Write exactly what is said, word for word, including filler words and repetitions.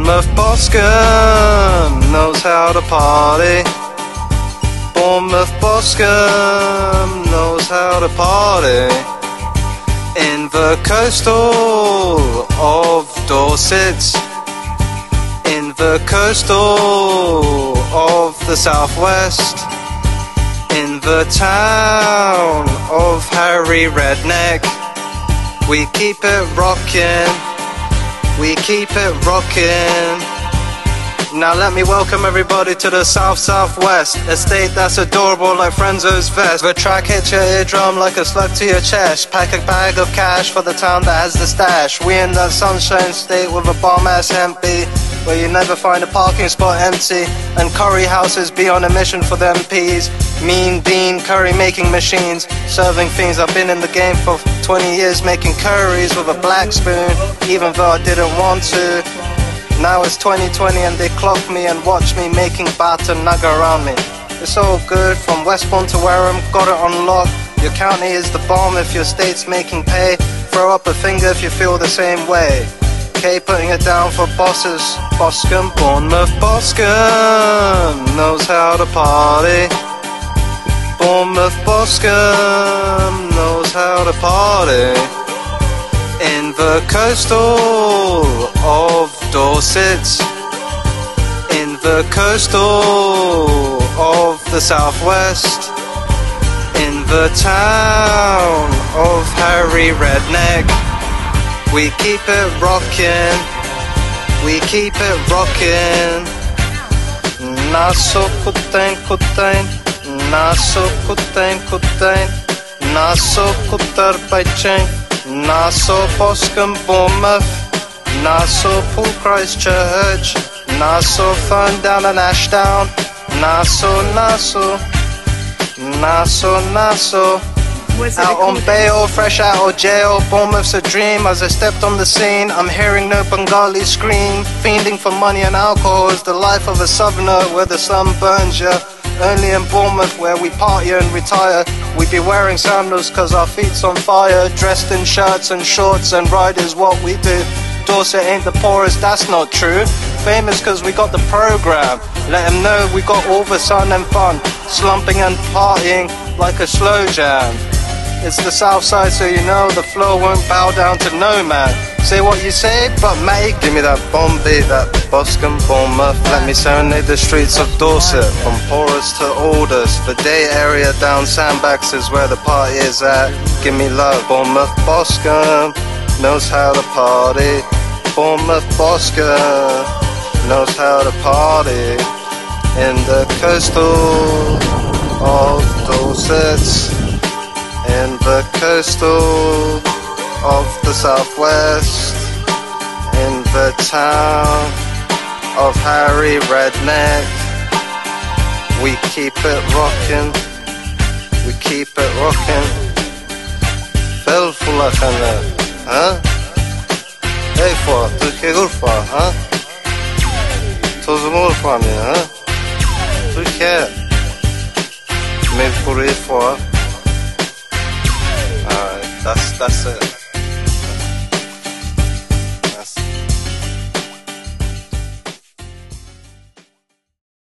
Bournemouth Boscombe knows how to party. Bournemouth Boscombe knows how to party. In the coastal of Dorset, in the coastal of the southwest, in the town of Harry Redneck, we keep it rockin', we keep it rockin'. Now let me welcome everybody to the South Southwest, a state that's adorable like Frenzo's vest. The track hits your eardrum like a slug to your chest. Pack a bag of cash for the town that has the stash. We in that sunshine state with a bomb ass empty, where you never find a parking spot empty, and curry houses be on a mission for them peas. Mean bean curry making machines, serving fiends. I've been in the game for twenty years making curries with a black spoon, even though I didn't want to. Now it's twenty twenty and they clock me and watch me making batter nugget around me. It's all good from Westbourne to Wareham, got it on lock. Your county is the bomb if your state's making pay. Throw up a finger if you feel the same way. Okay, putting it down for bosses. Boscombe, Bournemouth Boscombe knows how to party. Bournemouth Boscombe knows how to party. In the coastal of Dorset, in the coastal of the southwest, in the town of Harry Redneck, we keep it rockin', we keep it rockin'. Naso kutain kutain, naso kutain kutain, naso kutar baichain. Naso Boscombe Bournemouth, Naso Pool Christchurch, Naso Ferndown and Ashdown, Naso, Naso, Naso, Naso. Out on bail, fresh out of jail, Bournemouth's a dream. As I stepped on the scene, I'm hearing no Bengali scream. Fiending for money and alcohol is the life of a southerner where the sun burns ya. Only in Bournemouth where we party and retire. We be wearing sandals cause our feet's on fire. Dressed in shirts and shorts and ride is what we do. Dorset ain't the poorest, that's not true. Famous cause we got the program. Let them know we got all the sun and fun. Slumping and partying like a slow jam. It's the south side so you know the flow won't bow down to no man. Say what you say, but mate, give me that Bombay, that Boscombe, Bournemouth. Let me serenade the streets of Dorset, from poorest to oldest. The day area down Sandbacks is where the party is at. Give me love, Bournemouth Boscombe knows how to party. Bournemouth Boscombe knows how to party. In the coastal of Dorset, in the coastal of the southwest, in the town of Harry Redneck, we keep it rockin', we keep it rockin'. Fel fulakana, ha? Hey fa, tu ke gurfa, ha? Tu zumur fa mi, ha? Tu ke? Me puri fa. Alright, that's that's it.